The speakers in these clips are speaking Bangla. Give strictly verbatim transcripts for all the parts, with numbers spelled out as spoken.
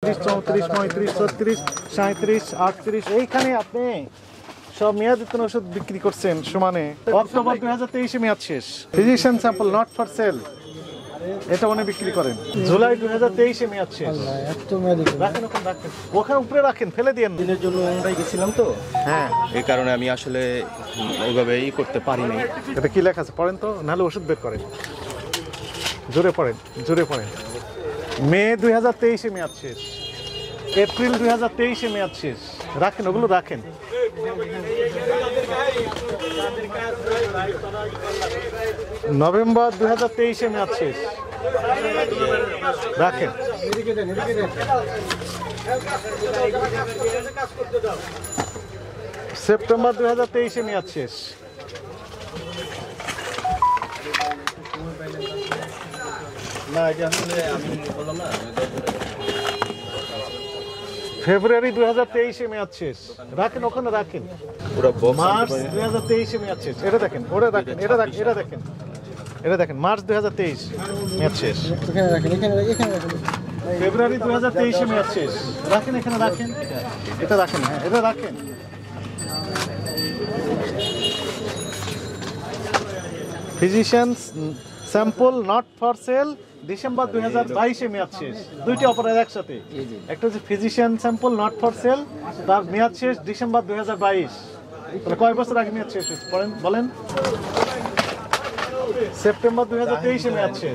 তেত্রিশ চৌত্রিশ পঁয়ত্রিশ ছত্রিশ সাঁত্রিশ আটত্রিশ এইখানে আপনি সব মেয়াদোত্তীর্ণ ওষুধ বিক্রি করছেন সমানে। অক্টোবর দুই হাজার তেইশে মেয়াদ শেষ। Physician sample not for sale, এটা উনি বিক্রি করেন। জুলাই দুই হাজার তেইশে মেয়াদ শেষ। রাখেন ওখানে, রাখেন ওখানে উপরে রাখেন, ফেলে দিন। দিনের জন্য আমরা গেছিলাম তো, হ্যাঁ এই কারণে আমি আসলে ওইভাবেই করতে পারিনি। এটা কি লেখা আছে পড়েন তো, নাহলে ওষুধ বের করেন। জোরে পড়েন, জোরে পড়েন। মে দুই হাজার তেইশে মেয়াদ শেষ। এপ্রিল দুই হাজার তেইশে মেয়াদ শেষ। রাখেন ওগুলো, রাখেন। নভেম্বর দুই হাজার তেইশে মেয়াদ শেষ। রাখেন। সেপ্টেম্বর দুই হাজার তেইশে মেয়াদ শেষ। না, এটা আসলে আমি বললাম না, ফেব্রুয়ারি দুই হাজার তেইশে মেয়াদ শেষ। রাখেন ওখানে, রাখেন। মার্চ দুই হাজার তেইশে মেয়াদ শেষ। এটা দেখেন, ওটা দেখেন, এটা দেখেন, এটা দেখেন, এটা দেখেন। মার্চ দুই হাজার তেইশ মেয়াদ শেষ। ফেব্রুয়ারি দুই হাজার তেইশে মেয়াদ শেষ। রাখেন এখানে, রাখেন, এটা রাখেন, হ্যাঁ এটা রাখেন। Physician sample not for sale December দুই হাজার বাইশে মেয়াদ শেষ। দুইটি অপরাধ একসাথে। একটা হচ্ছে physician sample not for sale, তার মেয়াদ শেষ ডিসেম্বর দুই হাজার বাইশ। তাহলে কয় বছর আগে মেয়াদ শেষ হয়েছে বলেন, বলেন। সেপ্টেম্বর দুই হাজার তেইশে মেয়াদ শেষ।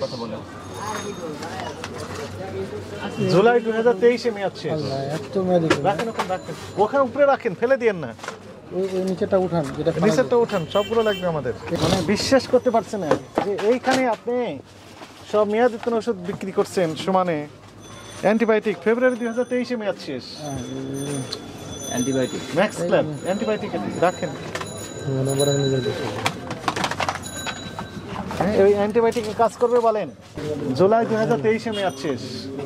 জুলাই দুই হাজার তেইশে মেয়াদ শেষ। রাখেন ওখানে, রাখেন ওখানে উপরে রাখেন, ফেলে দিয়েন না। নিচেটা উঠান, নিচেরটা উঠান, সবগুলো লাগবে আমাদের। মানে বিশ্বাস করতে পারছে না যে এইখানে আপনি সব মেয়াদোত্তীর্ণ ওষুধ বিক্রি করছেন সমানে। অ্যান্টিবায়োটিক ফেব্রুয়ারি দুই হাজার তেইশে মেয়াদ শেষ। অ্যান্টিবায়োটিক ম্যাক্স প্ল্যান অ্যান্টিবায়োটিক রাখেন। হ্যাঁ, ওই অ্যান্টিবায়োটিক কাজ করবে বলেন। জুলাই দুই হাজার তেইশে মেয়াদ শেষ।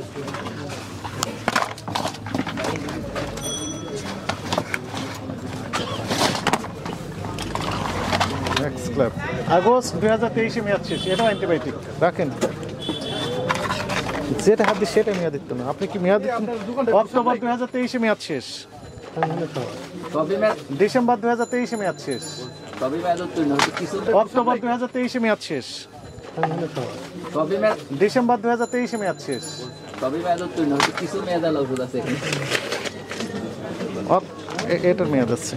আগস্ট দুই হাজার তেইশে মেয়াদ শেষ। এটাও অ্যান্টিবায়োটিক রাখেন। যেটা হাত দিয়ে সেটা মেয়াদ দিত না। আপনি কি মেয়াদ দিচ্ছেন? অক্টোবর দুই হাজার তেইশে মেয়াদ শেষ। ডিসেম্বর দুই হাজার তেইশে মেয়াদ শেষ। অক্টোবর দুই হাজার তেইশে মেয়াদ শেষ। ডিসেম্বর দুই হাজার তেইশে মেয়াদ শেষ। এটার মেয়াদ আছে।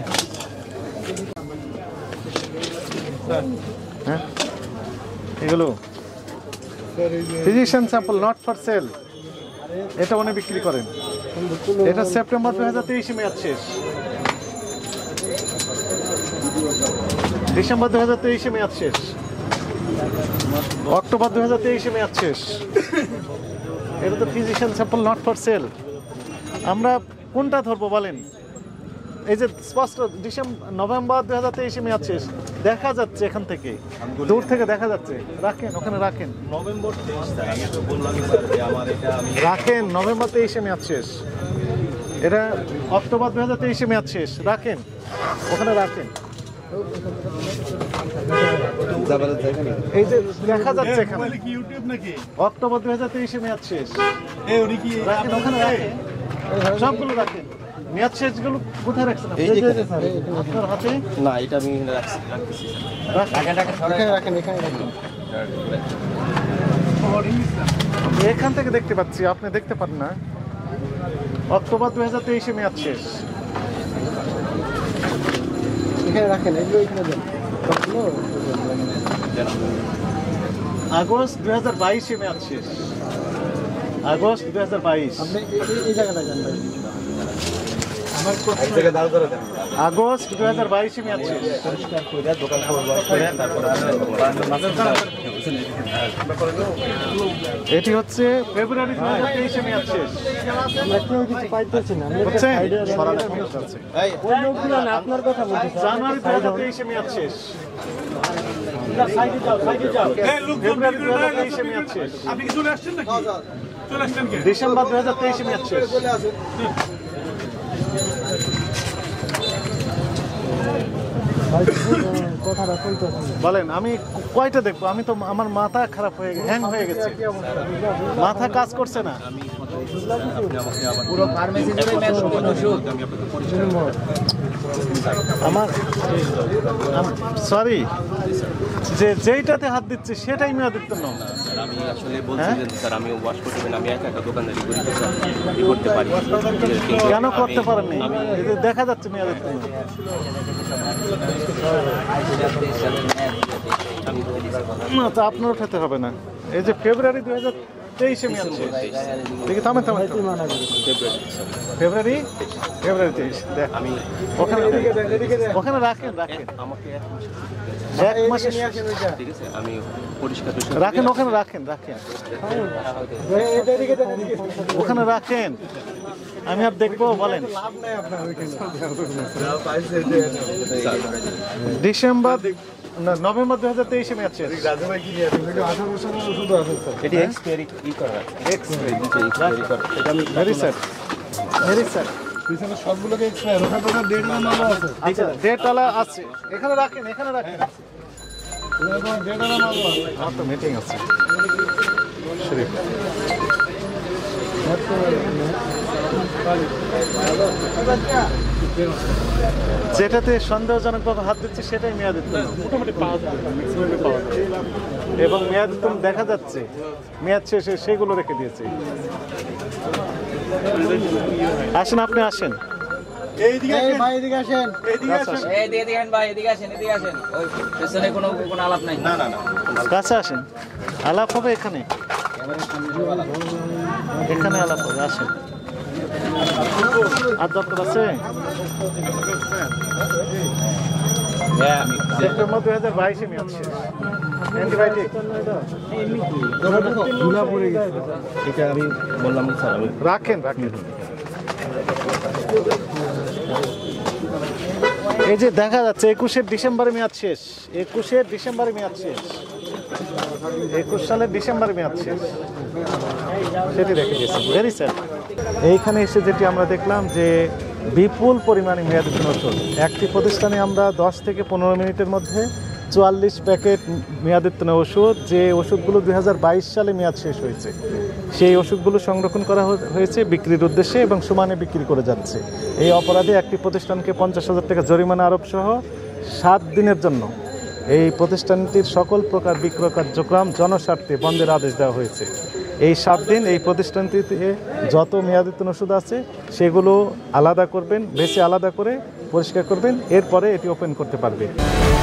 হ্যাঁ, এগুলো physician sample not for sale, এটা উনি বিক্রি করেন। এটা সেপ্টেম্বর দুই হাজার তেইশে মেয়াদ শেষ। ডিসেম্বর দুই হাজার তেইশে মেয়াদ শেষ। অক্টোবর দুই হাজার তেইশে মেয়াদ শেষ। এটা তো physician sample not for sale. আমরা কোনটা ধরবো বলেন? এই যে স্পষ্ট ডিসেম্বর নভেম্বর দুই হাজার তেইশে মেয়াদ শেষ, দেখা যাচ্ছে এখান থেকে, দূর থেকে দেখা যাচ্ছে। রাখেন ওখানে, রাখেন। নভেম্বর তেইশ, আমি তো বললাম আমার এটা আমি রাখেন। নভেম্বর তেইশে মেয়াদ শেষ। এটা অক্টোবর দুই হাজার তেইশে মেয়াদ শেষ। রাখেন ওখানে, রাখেন। এই যে দেখা যাচ্ছে এখানে অক্টোবর দুই হাজার তেইশে মেয়াদ শেষ। রাখেন ওখানে, রাখেন সবগুলো রাখেন। মেয়াদ শেষ গুলো কোথায় রাখছেন আপনার হাতে? না, এটা আমি রাখতেছি। এখান থেকে দেখতে পাচ্ছি, আপনি দেখতে পান না। অক্টোবর দুই হাজার তেইশে মেয়াদ শেষ। এখানে রাখেন, এগুলো এখানে দেন। আগস্ট দুই হাজার বাইশে মেয়াদ শেষ। আগস্ট দুই হাজার বাইশ। আপনি এই জায়গাটা যান ভাই। আগস্ট দুই হাজার বাইশে মেয়াদ শেষ। এটি হচ্ছে ফেব্রুয়ারি দুই হাজার তেইশে মেয়াদ শেষ। আপনার কথা বলছি, জানুয়ারি দুই হাজার তেইশে মেয়াদ শেষ। ফেব্রুয়ারি দুই হাজার তেইশে মেয়াদ শেষ। ডিসেম্বর দুই হাজার তেইশে মেয়াদ শেষ। বলেন আমি কয়টা দেখবো? আমি তো আমার মাথা খারাপ হয়ে হ্যাং হয়ে গেছে, মাথা কাজ করছে না। আপনি আমাকে আবার পুরো ফার্মেসি জুড়ে মেয়াদ উত্তীর্ণ ওষুধ। আমি আপনাকে পরিষ্কার আমার সরি যে যেইটাতে হাত দিচ্ছে সেটাই মেয়াদ উত্তীর্ণ। স্যার, আমি আসলে বলছি যে স্যার আমি ওয়াশ করতে পারি না, আমি একা একা দোকানদারি করি তো স্যার, ই করতে পারি। কিন্তু কেন আমি- করতে পারেননি? আমি এতে দেখা যাচ্ছে মেয়াদ উত্তীর্ণ। না, তা আপনার উঠাতে হবে না। এই যে ফেব্রুয়ারি দুই হাজার তেইশে মেয়াদ শেষ। দেখি থামেন থামেন ফেব্রুয়ারি ফেব্রুয়ারি তেইশ দেখ আমি ওখানে ওখানে রাখেন রাখেন আমাকে এক মাস এক মাসে নিয়ে আসেন ওইটা ঠিক আছে, আমি পরিষ্কার পরিষ্কার রাখেন ওখানে রাখেন রাখেন এটা এদিকে দেন, এদিকে দেন। ওখানে রাখেন। আমি আর দেখবো বলেন। লাভ নাই আপনার ওইখানে ডিসেম্বর না নভেম্বর দুই হাজার তেইশে মেয়াদ শেষ। আঠারো বছরের ওষুধ আছে স্যার এটি এক্সপায়ারি ই করা আছে এক্সপায়ারি করা এটা আমি ভেরি স্যার ভেরি স্যার পিছনে সবগুলোকে এক্সপায়ার ওখানে ওখানে ডেট নাম্বার আছে আচ্ছা ডেট আলা আছে এখানে রাখেন এখানে রাখেন। ডেট নাম্বার আছে আমার তো মিটিং আছে শরীফ। যেটাতে সন্দেহজনকভাবে হাত দিচ্ছে সেটাই মেয়াদ উত্তীর্ণ মোটামুটি পাওয়া যাবে ম্যাক্সিমামে পাওয়া যাবে এবং মেয়াদ উত্তীর্ণ দেখা যাচ্ছে মেয়াদ শেষে সেগুলো রেখে দিয়েছে। আসেন আপনি আসেন এই ভাই এদিকে আসেন কাছে আসেন এই এদিকে দেখেন ভাই, এদিকে আসেন, এদিকে আসেন। ওই পেছনে কোনো কোনো আলাপ নাই। না না না কাছে আসেন আলাপ হবে এখানে এখানে আলাপ হবে আসেন। আর দরকার আছে সেপ্টেম্বর দুই হাজার বাইশে মেয়াদ শেষ। অ্যান্টিবায়োটিক ধুলা পড়ে গেছে এটা আমি বললাম না স্যার, আমি রাখেন রাখেন। এই যে দেখা যাচ্ছে একুশের ডিসেম্বরে মেয়াদ শেষ একুশের ডিসেম্বরে মেয়াদ শেষ একুশ সালের ডিসেম্বরে মেয়াদ শেষ সেটি রেখে দিয়েছি ভেরি স্যার। এইখানে এসে যেটি আমরা দেখলাম যে বিপুল পরিমাণে মেয়াদ উত্তীর্ণ ওষুধ একটি প্রতিষ্ঠানে আমরা দশ থেকে পনেরো মিনিটের মধ্যে চুয়াল্লিশ প্যাকেট মেয়াদ উত্তীর্ণ ওষুধ যে ওষুধগুলো দুই হাজার বাইশ সালে মেয়াদ শেষ হয়েছে সেই ওষুধগুলো সংরক্ষণ করা হয়েছে বিক্রির উদ্দেশ্যে এবং সমানে বিক্রি করে যাচ্ছে। এই অপরাধে একটি প্রতিষ্ঠানকে পঞ্চাশ হাজার টাকা জরিমানা আরোপ সহ সাত দিনের জন্য এই প্রতিষ্ঠানটির সকল প্রকার বিক্রয় কার্যক্রম জনস্বার্থে বন্ধের আদেশ দেওয়া হয়েছে। এই সাত দিন এই প্রতিষ্ঠানটিতে যত মেয়াদোত্তীর্ণ ওষুধ আছে সেগুলো আলাদা করবেন বেছে আলাদা করে পরিষ্কার করবেন এরপরে এটি ওপেন করতে পারবে।